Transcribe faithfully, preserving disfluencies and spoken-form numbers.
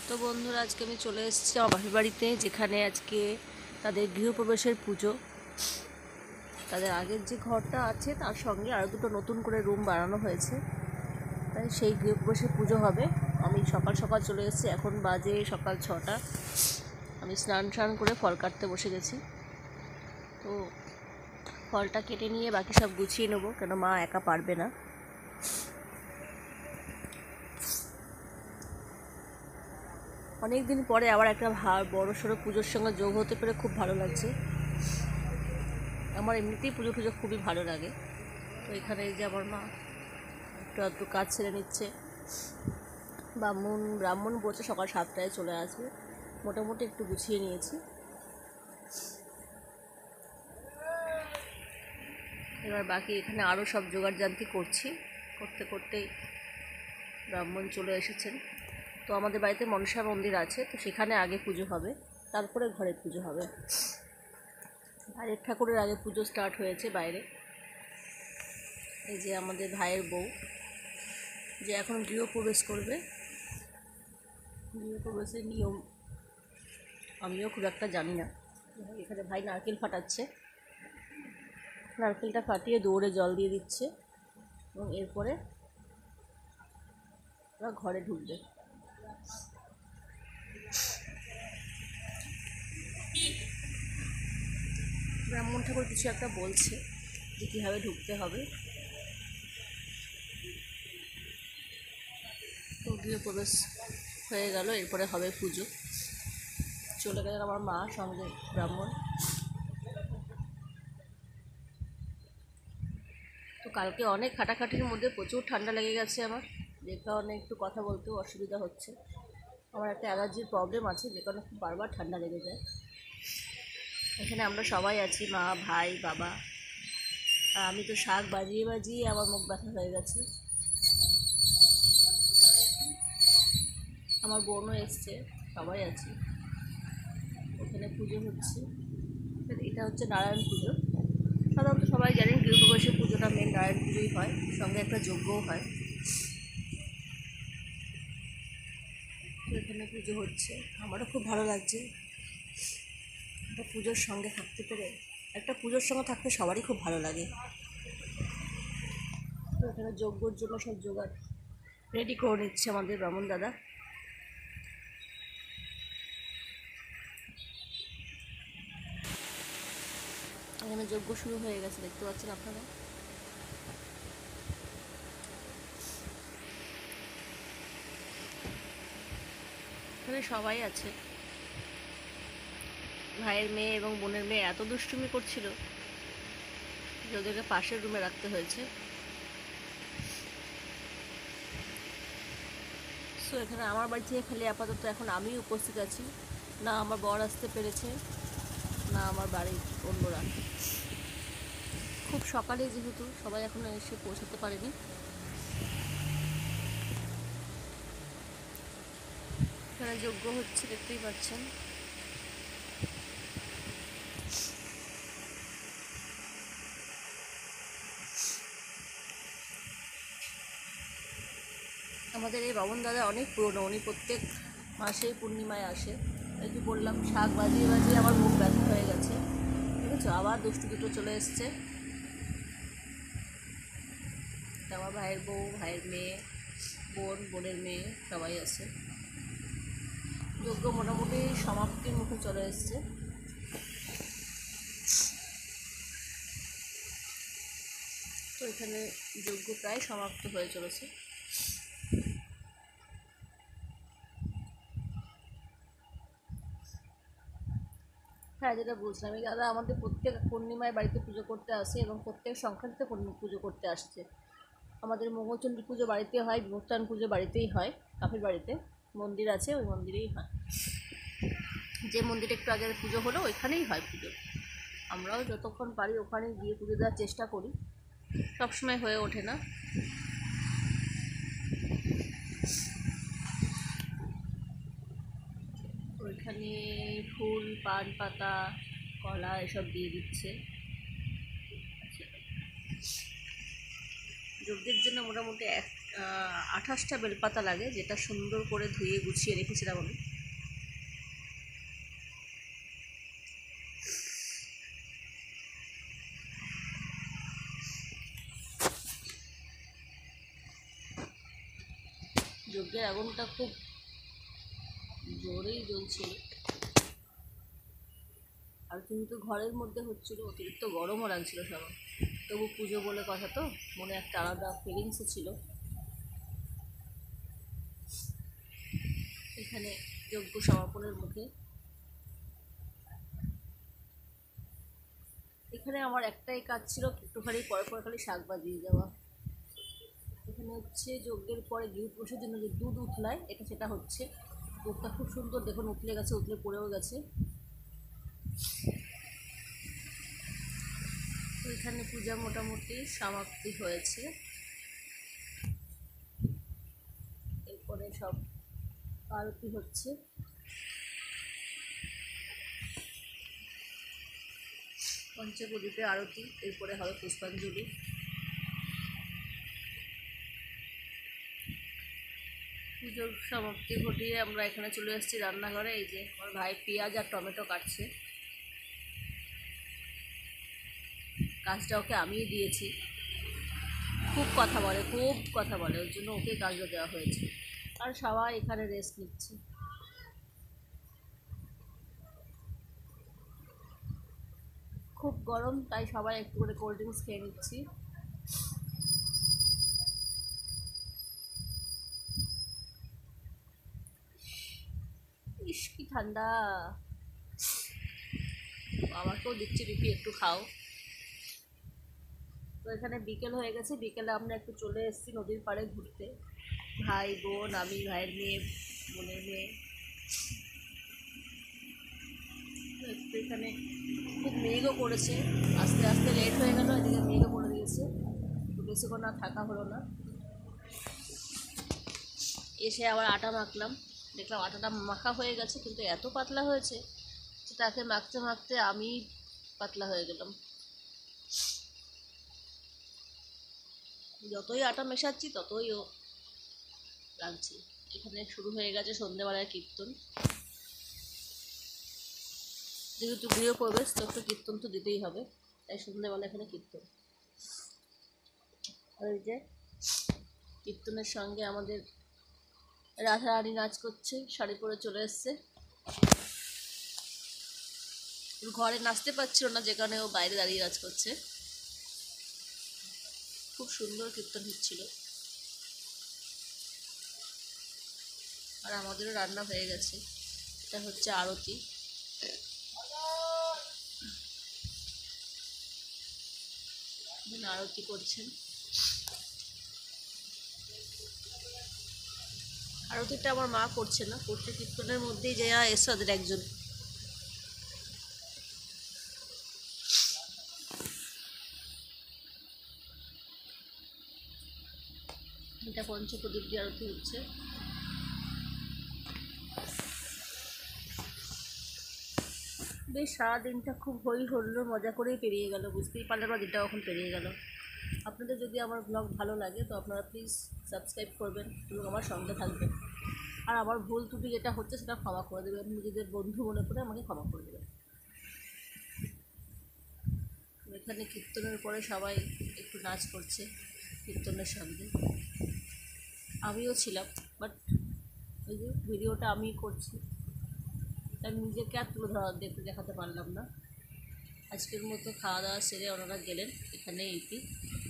তো বন্ধুরা, আজকে আমি চলে এসেছি আমার বাপের বাড়িতে, যেখানে আজকে তাদের গৃহপ্রবেশের পুজো। তাদের আগের যে ঘরটা আছে তার সঙ্গে আরও দুটো নতুন করে রুম বানানো হয়েছে, তাই সেই গৃহপ্রবেশের পুজো হবে। আমি সকাল সকাল চলে এসেছি, এখন বাজে সকাল ছটা। আমি স্নান টান করে ফল কাটতে বসে গেছি। তো ফলটা কেটে নিয়ে বাকি সব গুছিয়ে নেবো, কেন মা একা পারবে না। অনেক দিন পরে আবার একটা বড় সড়ো পুজোর সঙ্গে যোগ হতে পেরে খুব ভালো লাগছে। আমার এমনিতেই পুজো পুজো খুবই ভালো লাগে। তো এখানে যে আমার মা একটু একটু কাজ ছেড়ে নিচ্ছে। ব্রাহ্মণ ব্রাহ্মণ বলছে সকাল সাতটায় চলে আসবে, মোটামুটি একটু গুছিয়ে নিয়েছি। এবার বাকি এখানে আরও সব জোগাড় জান্তি করছি, করতে করতেই ব্রাহ্মণ চলে এসেছেন। তো আমাদের বাড়িতে মনসা মন্দির আছে, তো সেখানে আগে পুজো হবে, তারপরে ঘরে পুজো হবে। বাইরের ঠাকুরের আগে পুজো স্টার্ট হয়েছে বাইরে। এই যে আমাদের ভাইয়ের বউ, যে এখন গৃহপ্রবেশ করবে। গৃহপ্রবেশের নিয়ম আমিও খুব একটা জানি না। এখানে ভাই নারকেল ফাটাচ্ছে, নারকেলটা ফাটিয়ে দৌড়ে জল দিয়ে দিচ্ছে এবং এরপরে ওরা ঘরে ঢুকবে। ব্রাহ্মণ ঠাকুর কিছু একটা বলছে যে কীভাবে ঢুকতে হবে। তো গৃহপ্রবেশ হয়ে গেল, এরপরে হবে পুজো। চলে গেলেন আমার মা সঙ্গে ব্রাহ্মণ। তো কালকে অনেক খাটাখাটির মধ্যে প্রচুর ঠান্ডা লেগে গেছে আমার, যে কারণে একটু কথা বলতেও অসুবিধা হচ্ছে। আমার একটা অ্যালার্জির প্রবলেম আছে, যে কারণে খুব বারবার ঠান্ডা লেগে যায়। এখানে আমরা সবাই আছি, মা, ভাই, বাবা। আর আমি তো শাক বাজিয়ে বাজিয়ে আমার মুখ ব্যথা হয়ে গেছে। আমার বোনও এসছে, সবাই আছি। এখানে পুজো হচ্ছে, এটা হচ্ছে নারায়ণ পুজো। সাধারণত সবাই জানেন গৃহপ্রবেশের পুজোটা মেন নারায়ণ পুজোই হয়, সঙ্গে একটা যজ্ঞও হয়। তো এখানে পুজো হচ্ছে, আমারও খুব ভালো লাগছে একটা পুজোর সঙ্গে থাকতে পেরে। একটা পুজোর সঙ্গে থাকতে সবারই খুব ভালো লাগে। তো এখানে যজ্ঞর জন্য সব জোগাড় রেডি করে নিচ্ছে আমাদের ব্রাহ্মণ দাদা। এখানে যজ্ঞ শুরু হয়ে গেছে, দেখতে পাচ্ছেন আপনারা। এখানে সবাই আছে। ভাইয়ের মেয়ে এবং বোনের মেয়ে এত দুষ্টুমি করছিল যে ওদেরকে পাশের রুমে রাখতে হয়েছে। সো এখানে আমার বাড়ি থেকে খালি আপাতত এখন আমি উপস্থিত আছি, না আমার বর আসতে পেরেছে, না আমার বাড়ির অন্যরা। খুব সকালে যেহেতু সবাই এখনো এসে পৌঁছাতে পারেনি। এখানে যজ্ঞ হচ্ছে, দেখতেই পাচ্ছেন। আমাদের এই বামন দাদা অনেক পুরনো, উনি প্রত্যেক মাসেই পূর্ণিমায় আসে। এই যে বললাম শাক বাজিয়ে বাজিয়ে আমার মুখ ব্যথা হয়ে গেছে, ঠিক আছে। আবার দুষ্টু দুটো চলে এসছে। আমার ভাইয়ের বউ, ভাইয়ের মেয়ে, বোন, বোনের মেয়ে সবাই আছে। যজ্ঞ মোটামুটি সমাপ্তির মুখে চলে এসছে। তো এখানে যজ্ঞ প্রায় সমাপ্ত হয়ে চলেছে। হ্যাঁ, যেটা বলছিলাম, এই দাদা আমাদের প্রত্যেক পূর্ণিমায় বাড়িতে পুজো করতে আসে এবং প্রত্যেক সংক্রান্তিতে পুজো করতে আসছে। আমাদের মঙ্গলচণ্ডী পুজো বাড়িতে হয়, বিমুক্তায়ন পুজো বাড়িতেই হয়, কাফির বাড়িতে মন্দির আছে, ওই মন্দিরেই হয়। যে মন্দিরে একটু আগে পুজো হলো ওইখানেই হয় পুজো। আমরাও যতক্ষণ পারি ওখানে গিয়ে পুজো দেওয়ার চেষ্টা করি, সবসময় হয়ে ওঠে না। ওইখানে ফুল, পান পাতা, কলা এসব দিয়ে দিচ্ছে। যজ্ঞের জন্য মোটামুটি এক আঠাশটা বেলপাতা লাগে, যেটা সুন্দর করে ধুয়ে গুছিয়ে রেখেছিলাম আমি। যজ্ঞের আগুনটা খুব জোরেই জ্বলছিল, আর কিন্তু ঘরের মধ্যে হচ্ছিল, অতিরিক্ত গরমও লাগছিল সবার। তবু পুজো বলে কথা তো, মনে একটা আলাদা ফিলিংসও ছিল। এখানে যজ্ঞ সমাপনের মুখে এখানে আমার একটাই কাজ ছিল, একটুখানি পরে পরে খালি শাক বাজিয়ে যাওয়া। এখানে হচ্ছে যজ্ঞের পরে গৃহপ্রবেশের জন্য যে দুধ উতলায়, এটা সেটা হচ্ছে। দুধটা খুব সুন্দর, দেখুন উতলে গেছে, উতলে পড়েও গেছে। এখানে পূজা মোটামুটি সমাপ্তি হয়েছে। এরপরে সব আরতি হচ্ছে। পঞ্চপ্রদীপে আরতি, এরপরে হবে পুষ্পাঞ্জলি। পুজোর সমাপ্তি ঘটিয়ে আমরা এখানে চলে এসেছি রান্নাঘরে। এই যে আমার ভাই পেঁয়াজ আর টমেটো কাটছে, কাজটা ওকে আমিই দিয়েছি। খুব কথা বলে, খুব কথা বলে, ওই জন্য ওকে কাজটা দেওয়া হয়েছে। আর সবাই এখানে রেস্ট নিচ্ছে। খুব গরম, তাই সবাই একটু করে কোল্ড ড্রিঙ্কস খেয়ে নিচ্ছি। ইস কি ঠান্ডা, আমাকেও দিচ্ছি বিপি একটু খাও। তো এখানে বিকেল হয়ে গেছে, বিকেলে আমরা একটু চলে এসেছি নদীর পাড়ে ঘুরতে। ভাই বোন, আমি, ভাইয়ের মেয়ে, বোনের মেয়ে। একটু এখানে খুব মেঘও করেছে, আস্তে আস্তে লেট হয়ে গেল, এদিকে মেঘও করে দিয়েছে, তো বেশিক্ষণ আর থাকা হলো না। এসে আবার আটা মাখলাম, দেখলাম আটাটা মাখা হয়ে গেছে, কিন্তু এত পাতলা হয়েছে যে তাকে মাখতে মাখতে আমি পাতলা হয়ে গেলাম। যতই আটা মেশাচ্ছি ততই ও লাগছে। এখানে শুরু হয়ে গেছে সন্ধ্যেবেলায় কীর্তন, যেহেতু গৃহপ্রবেশ তো একটু কীর্তন তো দিতেই হবে, তাই সন্ধ্যেবেলা এখানে কীর্তন। ওই যে কীর্তনের সঙ্গে আমাদের রাধা রানী নাচ করছে, শাড়ি পরে চলে এসছে। ঘরে নাচতে পারছিল না, যেখানে ও বাইরে দাঁড়িয়ে নাচ করছে। খুব সুন্দর কীর্তন হচ্ছিল। আর আমাদেরও রান্না হয়ে গেছে, এটা হচ্ছে আরতি। আরতি করছেন। আরতিটা আমার মা করছে না, করছে কীর্তনের মধ্যেই যে এসে ওদের একজন। এটা পঞ্চপ্রদীপ দিয়ে আরতি হচ্ছে। বেশ সারাদিনটা খুব হই হল্লো মজা করেই পেরিয়ে গেল, বুঝতেই পারলাম না দিনটা কখন পেরিয়ে গেল। আপনাদের যদি আমার ব্লগ ভালো লাগে তো আপনারা প্লিজ সাবস্ক্রাইব করবেন এবং আমার সঙ্গে থাকবেন। আর আমার ভুল ত্রুটি যেটা হচ্ছে সেটা ক্ষমা করে দেবেন, নিজেদের বন্ধু মনে করে আমাকে ক্ষমা করে দেবেন। এখানে কীর্তনের পরে সবাই একটু নাচ করছে কীর্তনের সঙ্গে, আমিও ছিলাম, বাট ওই যে ভিডিওটা আমি করছি, তাই নিজেকে আর তুলে ধরা দেখতে দেখাতে পারলাম না। আজকের মতো খাওয়া দাওয়া সেরে ওনারা গেলেন, এখানে ইতি।